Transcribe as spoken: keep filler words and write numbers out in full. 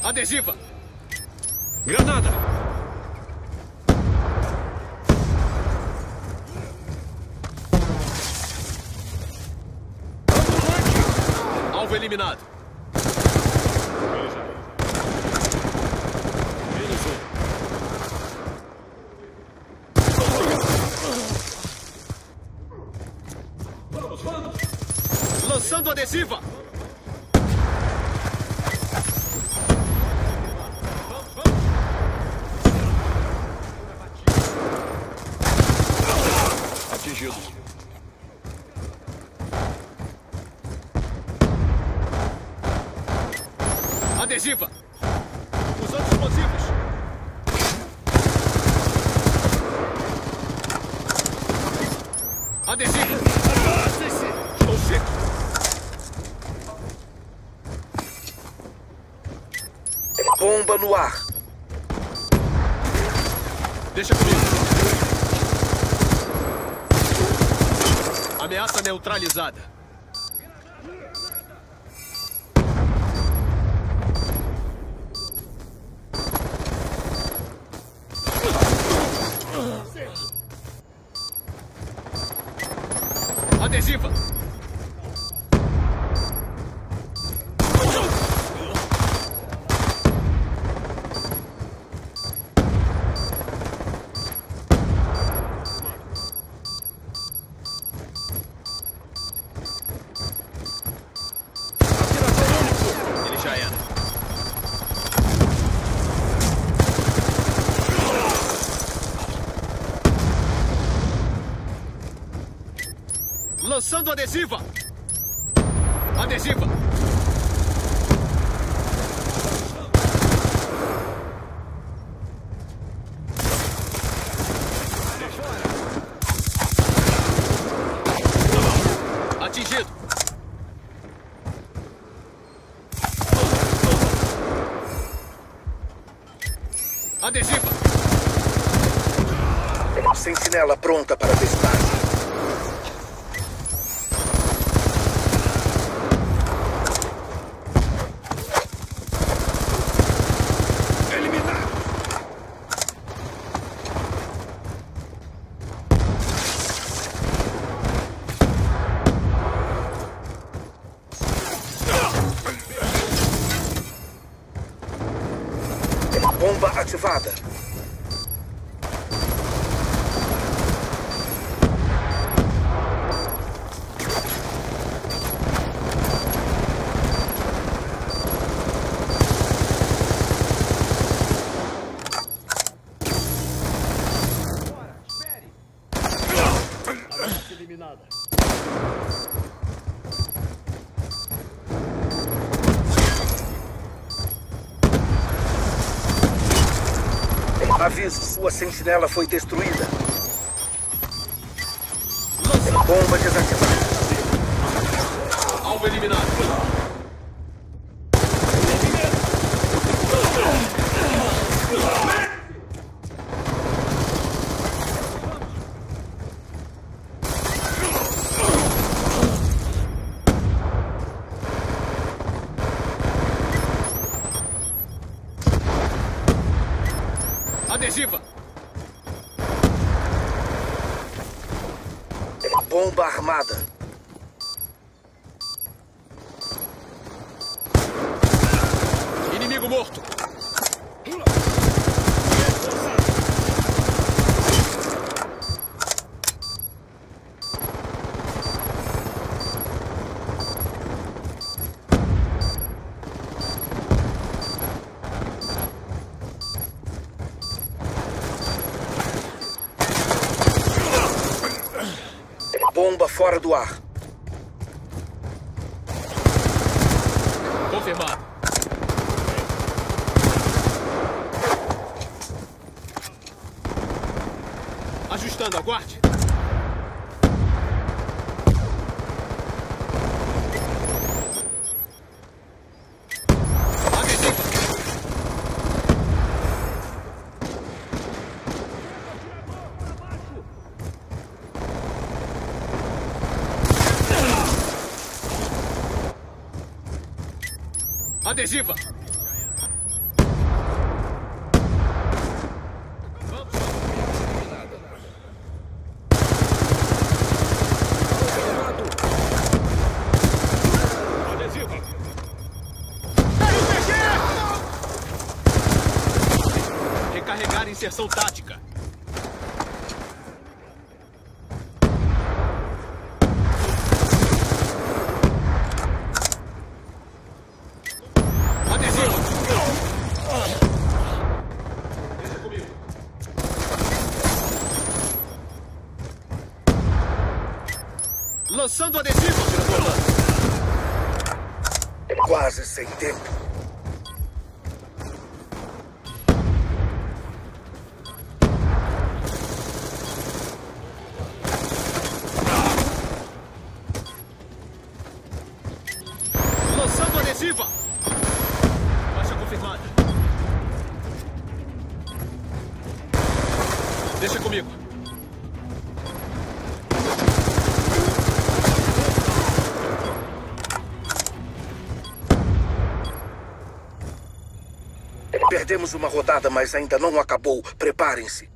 Adesiva! Granada! Alvo eliminado. Menos um. Vamos, vamos! Lançando adesiva! Atingido. Adesiva! Usando explosivos! Adesiva! Afastem-se! Estou seco! Bomba no ar. Deixa comigo! Ameaça neutralizada. Adesiva! Ele já era. Lançando adesiva! Adesiva! Atingido! Adesiva! Sentinela pronta para despacho. Bomba ativada. Eliminada. Aviso, sua sentinela foi destruída. Lança! Bomba desativada. Alvo eliminado. Adesiva! Bomba armada. Inimigo morto! Bomba fora do ar. Confirmado. Ajustando, aguarde. Adesiva! Adesiva! inserção tática. Adesivo. Deixa comigo. Lançando adesivo, atirador. Quase sem tempo. Lançando adesiva. Baixa confirmada. Deixa comigo. Perdemos uma rodada, mas ainda não acabou. Preparem-se.